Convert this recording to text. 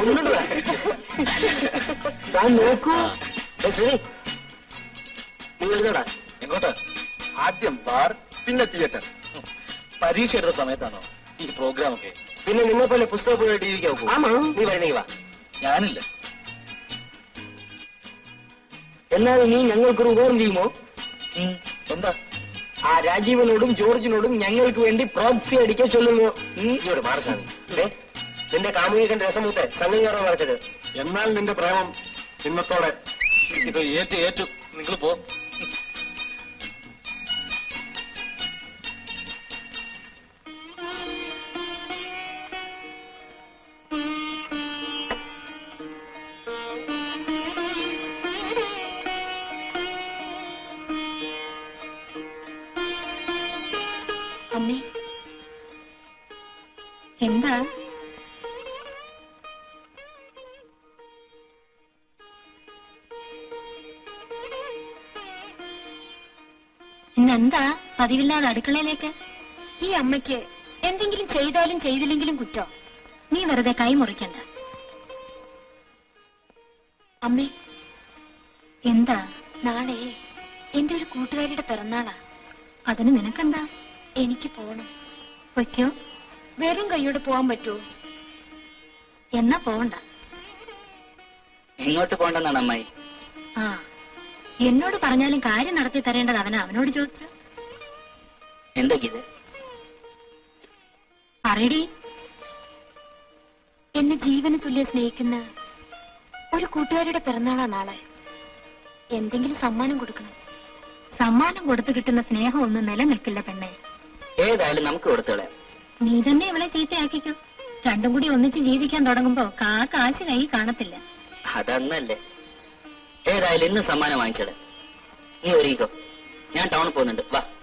നോക്കൂ ശ്രീ നിങ്ങൾ എങ്ങോട്ടാ? എങ്ങോട്ട്? ആദ്യം ബാർ, പിന്നെ തിയേറ്റർ. പരീക്ഷ എടുത്ത സമയത്താണോ ഈ പ്രോഗ്രാം ഒക്കെ? പിന്നെ നിങ്ങൾ പോലെ പുസ്തകമായിട്ട് ഇരിക്കാവൂ. നീ വരണേ വാ. ഞാനില്ല. എന്നാലും നീ ഞങ്ങൾക്കൊരു ഉപകാരം ചെയ്യുമോ? എന്താ? ആ രാജീവനോടും ജോർജിനോടും ഞങ്ങൾക്ക് വേണ്ടി പ്രോക്സി അടിക്കാൻ ചൊല്ലുന്നു. ഇങ്ങോട്ട് മാറസാമി. നിന്റെ കാമുകി കണ്ട് രസമൂത്തെ സംഘം കയറാൻ മറക്കരുത്. എന്നാൽ നിന്റെ പ്രേമം ഇന്നത്തോടെ ഇത് ഏറ്റു. നിങ്ങൾ പോ. അമ്മേ, എന്താ? ഇന്നെന്താ പതിവില്ലാതെ അടുക്കളയിലേക്ക്? ഈ അമ്മയ്ക്ക് എന്തെങ്കിലും ചെയ്താലും ചെയ്തില്ലെങ്കിലും കുറ്റം. നീ വെറുതെ കൈ മുറിക്കണ്ട. അമ്മേ, എന്താ? നാളെ എന്റെ ഒരു കൂട്ടുകാരിയുടെ പിറന്നാളാ. അതിന് നിനക്കെന്താ? എനിക്ക് പോണം. പൊയ്ക്കോ. വെറും കൈയോടെ പോവാൻ പറ്റുമോ? എന്നാ പോവണ്ട. എങ്ങോട്ട് പോണ്ടെന്നാണ് അമ്മായി? ആ, എന്നോട് പറഞ്ഞാലും കാര്യം നടത്തി തരേണ്ടത് അവനോട് ചോദിച്ചു. എന്താ ഇത്? പറയടി. എന്നെ ജീവന് തുല്യം സ്നേഹിക്കുന്ന ഒരു കൂട്ടുകാരിയുടെ പിറന്നാളാ നാളെ. എന്തെങ്കിലും സമ്മാനം കൊടുക്കണം. സമ്മാനം കൊടുത്തു കിട്ടുന്ന സ്നേഹം ഒന്നും നിലനിൽക്കില്ല പെണ്ണെ. ഏതായാലും നമുക്ക് കൊടുത്തോളെ. നീ തന്നെ ഇവളെ ചീത്തയാക്കിക്കോ. രണ്ടും കൂടി ഒന്നിച്ച് ജീവിക്കാൻ തുടങ്ങുമ്പോ കാശ് കൈ കാണത്തില്ല. അതന്നല്ലേ. ഏതായാലും ഇന്ന് സമ്മാനം വാങ്ങിച്ചോളെ. നീ ഒരുങ്ങിക്കോ, ഞാൻ ടൗണിൽ പോകുന്നുണ്ട്. വാ.